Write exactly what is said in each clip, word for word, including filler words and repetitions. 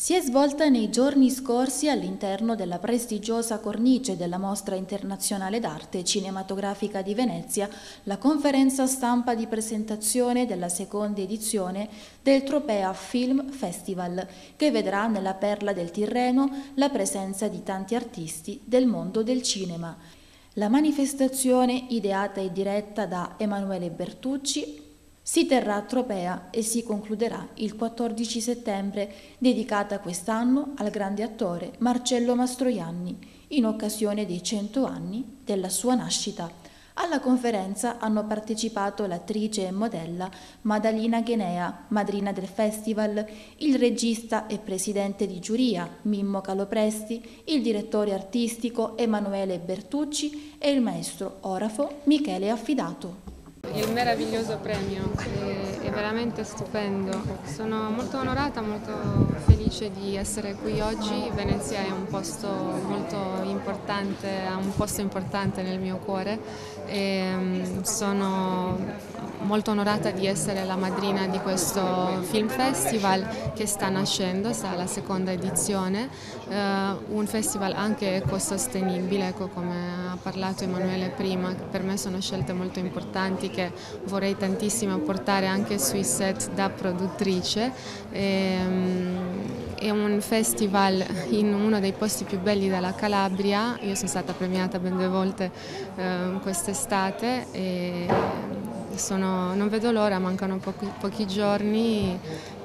Si è svolta nei giorni scorsi all'interno della prestigiosa cornice della Mostra Internazionale d'Arte Cinematografica di Venezia la conferenza stampa di presentazione della seconda edizione del Tropea Film Festival, che vedrà nella Perla del Tirreno la presenza di tanti artisti del mondo del cinema. La manifestazione, ideata e diretta da Emanuele Bertucci, si terrà a Tropea e si concluderà il quattordici settembre, dedicata quest'anno al grande attore Marcello Mastroianni, in occasione dei cento anni della sua nascita. Alla conferenza hanno partecipato l'attrice e modella Madalina Ghenea, madrina del festival, il regista e presidente di giuria Mimmo Calopresti, il direttore artistico Emanuele Bertucci e il maestro orafo Michele Affidato. Il meraviglioso premio è, è veramente stupendo, sono molto onorata, molto felice di essere qui oggi. Venezia è un posto molto importante, ha un posto importante nel mio cuore e sono molto onorata di essere la madrina di questo film festival che sta nascendo, sta alla seconda edizione, eh, un festival anche ecosostenibile, ecco, come ha parlato Emanuele prima. Per me sono scelte molto importanti che vorrei tantissimo portare anche sui set da produttrice. E, è un festival in uno dei posti più belli della Calabria, io sono stata premiata ben due volte eh, quest'estate e sono, non vedo l'ora, mancano pochi, pochi giorni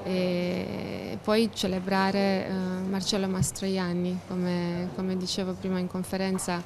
e poi celebrare eh, Marcello Mastroianni, come, come dicevo prima in conferenza.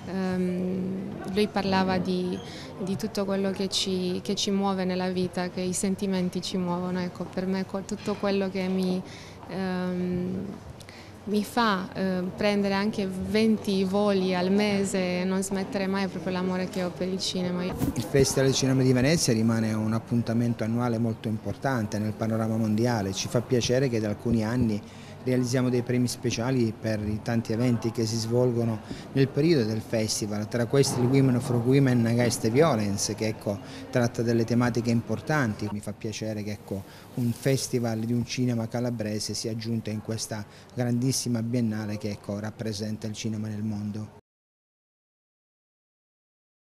ehm, lui parlava di, di tutto quello che ci, che ci muove nella vita, che i sentimenti ci muovono, ecco, per me tutto quello che mi ehm, mi fa eh, prendere anche venti voli al mese e non smettere mai proprio l'amore che ho per il cinema. Il Festival del Cinema di Venezia rimane un appuntamento annuale molto importante nel panorama mondiale. Ci fa piacere che da alcuni anni realizziamo dei premi speciali per i tanti eventi che si svolgono nel periodo del festival, tra questi il Women for Women Against Violence, che ecco, tratta delle tematiche importanti. Mi fa piacere che ecco, un festival di un cinema calabrese sia aggiunto in questa grandissima biennale che ecco, rappresenta il cinema nel mondo.